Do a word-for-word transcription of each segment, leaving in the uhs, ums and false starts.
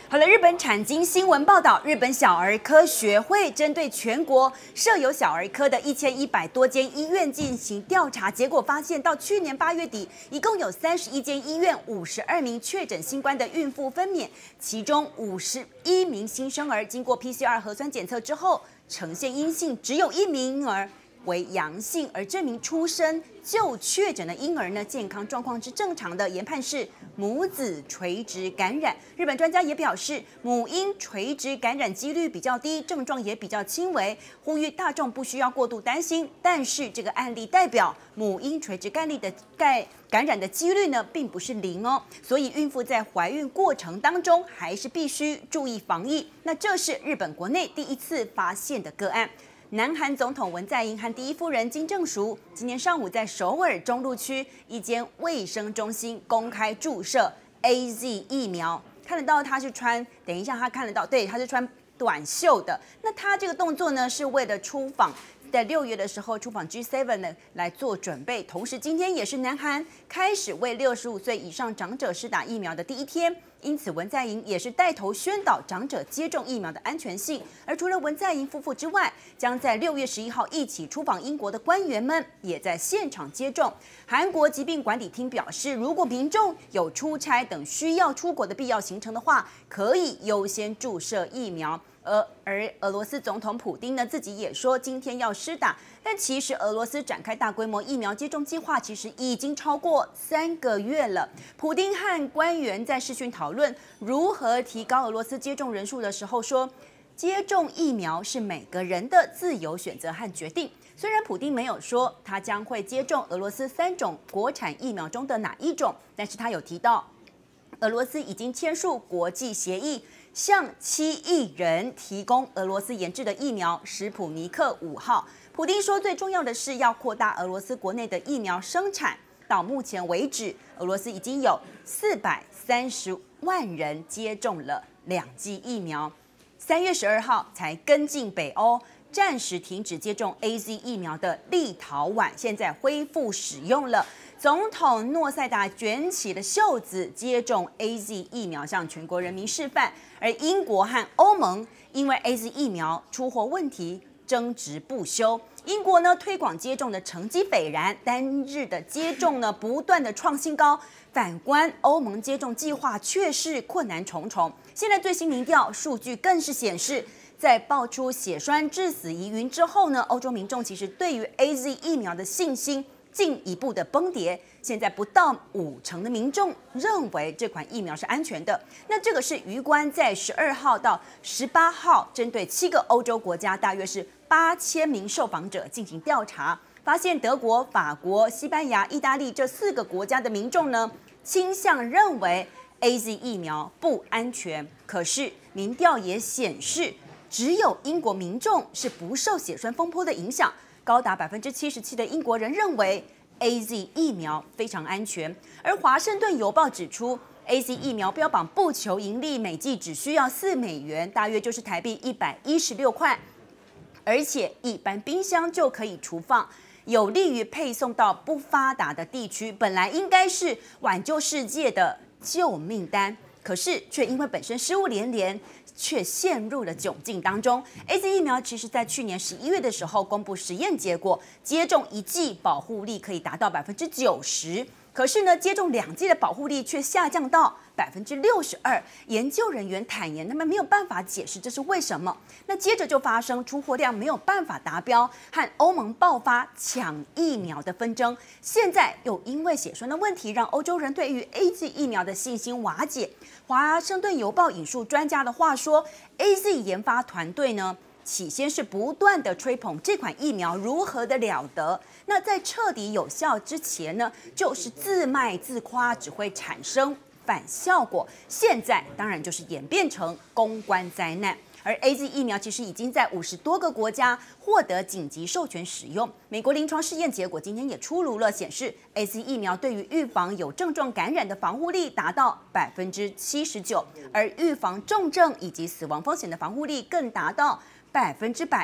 好了，日本产经新闻报道，日本小儿科学会针对全国设有小儿科的一千一百多间医院进行调查，结果发现，到去年八月底，一共有三十一间医院五十二名确诊新冠的孕妇分娩，其中五十一名新生儿经过 P C R 核酸检测之后呈现阴性，只有一名婴儿为阳性，而这名出生就确诊的婴儿呢，健康状况是正常的，研判是母子垂直感染。日本专家也表示，母婴垂直感染几率比较低，症状也比较轻微，呼吁大众不需要过度担心。但是这个案例代表母婴垂直感染的感感染的几率呢，并不是零哦，所以孕妇在怀孕过程当中还是必须注意防疫。那这是日本国内第一次发现的个案。南韩总统文在寅和第一夫人金正淑今天上午在首尔中路区一间卫生中心公开注射 A Z 疫苗，看得到他是穿，等一下他看得到，对，他是穿短袖的。那他这个动作呢，是为了出访，在六月的时候出访 G 七 呢来做准备。同时，今天也是南韩开始为六十五岁以上长者施打疫苗的第一天。因此，文在寅也是带头宣导长者接种疫苗的安全性。而除了文在寅夫妇之外，将在六月十一号一起出访英国的官员们也在现场接种。韩国疾病管理厅表示，如果民众有出差等需要出国的必要行程的话，可以优先注射疫苗。而而俄罗斯总统普丁呢，自己也说今天要施打，但其实俄罗斯展开大规模疫苗接种计划，其实已经超过三个月了。普丁和官员在视讯讨论如何提高俄罗斯接种人数的时候说，接种疫苗是每个人的自由选择和决定。虽然普丁没有说他将会接种俄罗斯三种国产疫苗中的哪一种，但是他有提到，俄罗斯已经签署国际协议，向七亿人提供俄罗斯研制的疫苗史普尼克五号。普丁说，最重要的是要扩大俄罗斯国内的疫苗生产。到目前为止，俄罗斯已经有四百三十万人接种了两剂疫苗。三月十二号才跟进北欧暂时停止接种 A Z 疫苗的立陶宛，现在恢复使用了。总统诺塞达卷起了袖子接种 A Z 疫苗，向全国人民示范。而英国和欧盟因为 A Z 疫苗出货问题争执不休。英国呢推广接种的成绩斐然，单日的接种呢不断的创新高。反观欧盟接种计划却是困难重重。现在最新民调数据更是显示，在爆出血栓致死疑云之后呢，欧洲民众其实对于 A Z 疫苗的信心进一步的崩跌，现在不到五成的民众认为这款疫苗是安全的。那这个是余关在十二号到十八号针对七个欧洲国家，大约是八千名受访者进行调查，发现德国、法国、西班牙、意大利这四个国家的民众呢，倾向认为 A Z 疫苗不安全。可是民调也显示，只有英国民众是不受血栓风波的影响。高达百分之七十七的英国人认为 A Z 疫苗非常安全，而华盛顿邮报指出 ，A Z 疫苗标榜不求盈利，每剂只需要四美元，大约就是台币一百一十六块，而且一般冰箱就可以储放，有利于配送到不发达的地区。本来应该是挽救世界的救命单，可是却因为本身失误连连，却陷入了窘境当中。A Z 疫苗其实在去年十一月的时候公布实验结果，接种一剂保护力可以达到百分之九十，可是呢，接种两剂的保护力却下降到百分之六十二。研究人员坦言，他们没有办法解释这是为什么。那接着就发生出货量没有办法达标，和欧盟爆发抢疫苗的纷争。现在又因为血栓的问题，让欧洲人对于 A Z 疫苗的信心瓦解。华盛顿邮报引述专家的话说 ，A Z 研发团队呢，起先是不断的吹捧这款疫苗如何的了得，那在彻底有效之前呢，就是自卖自夸，只会产生反效果。现在当然就是演变成公关灾难。而 A Z 疫苗其实已经在五十多个国家获得紧急授权使用。美国临床试验结果今天也出炉了，显示 A Z 疫苗对于预防有症状感染的防护力达到百分之七十九，而预防重症以及死亡风险的防护力更达到百分之百。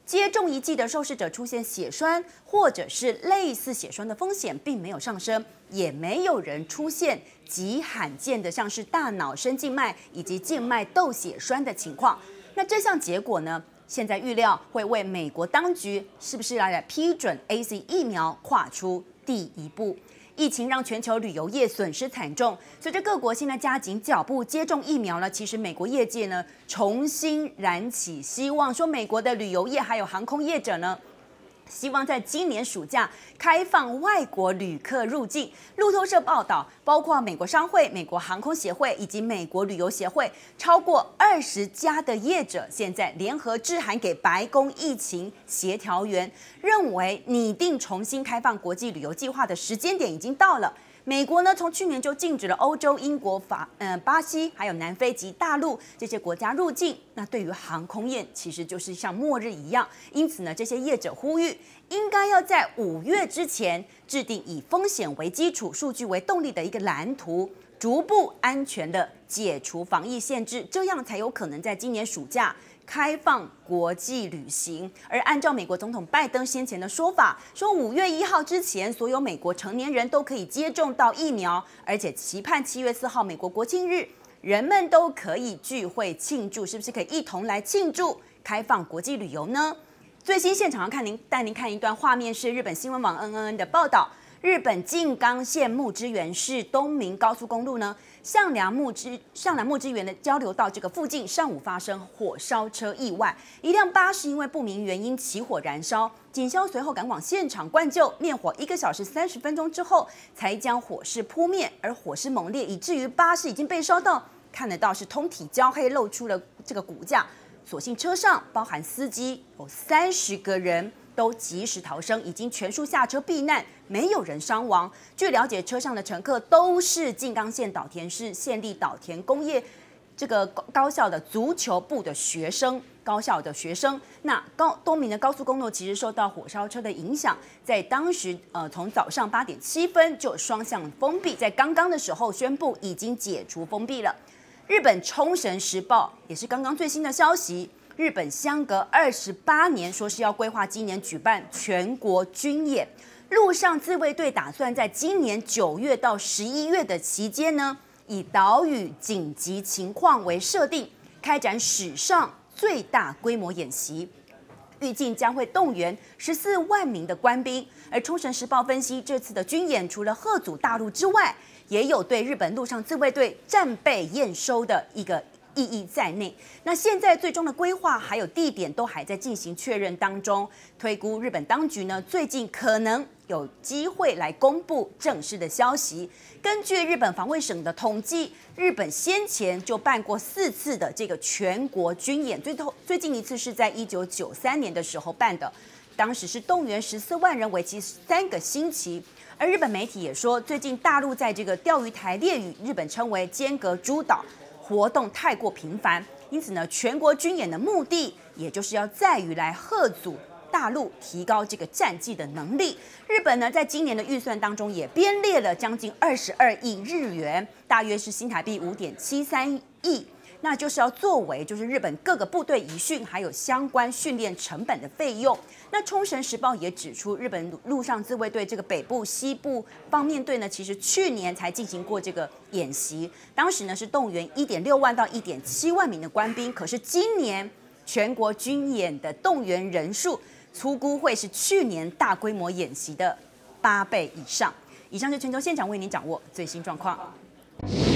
接种一剂的受试者出现血栓或者是类似血栓的风险并没有上升，也没有人出现极罕见的像是大脑深静脉以及静脉窦血栓的情况。那这项结果呢，现在预料会为美国当局是不是来批准 A Z 疫苗跨出第一步。疫情让全球旅游业损失惨重，随着各国现在加紧脚步接种疫苗呢，其实美国业界呢重新燃起希望，说美国的旅游业还有航空业者呢，希望在今年暑假开放外国旅客入境。路透社报道，包括美国商会、美国航空协会以及美国旅游协会，超过二十家的业者现在联合致函给白宫疫情协调员，认为拟定重新开放国际旅游计划的时间点已经到了。美国呢，从去年就禁止了欧洲、英国、法、呃、巴西，还有南非及大陆这些国家入境。那对于航空业，其实就是像末日一样。因此呢，这些业者呼吁，应该要在五月之前制定以风险为基础、数据为动力的一个蓝图，逐步安全的解除防疫限制，这样才有可能在今年暑假开放国际旅行。而按照美国总统拜登先前的说法，说五月一号之前，所有美国成年人都可以接种到疫苗，而且期盼七月四号美国国庆日，人们都可以聚会庆祝，是不是可以一同来庆祝开放国际旅游呢？最新现场要看您带您看一段画面，是日本新闻网 N N N 的报道。日本静冈县木之原市东明高速公路呢，向良木之向良木之原的交流道这个附近，上午发生火烧车意外，一辆巴士因为不明原因起火燃烧，警消随后赶往现场灌救灭火，一个小时三十分钟之后才将火势扑灭，而火势猛烈，以至于巴士已经被烧到看得到是通体焦黑，露出了这个骨架。所幸车上包含司机有三十个人都及时逃生，已经全数下车避难，没有人伤亡。据了解，车上的乘客都是静冈县岛田市县立岛田工业这个高校的足球部的学生，高校的学生。那高东明的高速公路其实受到火烧车的影响，在当时呃从早上八点七分就双向封闭，在刚刚的时候宣布已经解除封闭了。日本冲绳时报也是刚刚最新的消息。日本相隔二十八年，说是要规划今年举办全国军演。陆上自卫队打算在今年九月到十一月的期间呢，以岛屿紧急情况为设定，开展史上最大规模演习。预计将会动员十四万名的官兵。而冲绳时报分析，这次的军演除了吓阻大陆之外，也有对日本陆上自卫队战备验收的一个意义在内。那现在最终的规划还有地点都还在进行确认当中，推估日本当局呢最近可能有机会来公布正式的消息。根据日本防卫省的统计，日本先前就办过四次的这个全国军演，最后最近一次是在一九九三年的时候办的，当时是动员十四万人，为期三个星期。而日本媒体也说，最近大陆在这个钓鱼台列屿，日本称为尖阁诸岛，活动太过频繁，因此呢，全国军演的目的，也就是要在于来吓阻大陆提高这个战绩的能力。日本呢，在今年的预算当中也编列了将近二十二亿日元，大约是新台币五点七三亿。那就是要作为就是日本各个部队移训还有相关训练成本的费用。那冲绳时报也指出，日本陆上自卫队这个北部、西部方面队呢，其实去年才进行过这个演习，当时呢是动员一点六万到一点七万名的官兵，可是今年全国军演的动员人数，粗估会是去年大规模演习的八倍以上。以上是全球现场为您掌握最新状况。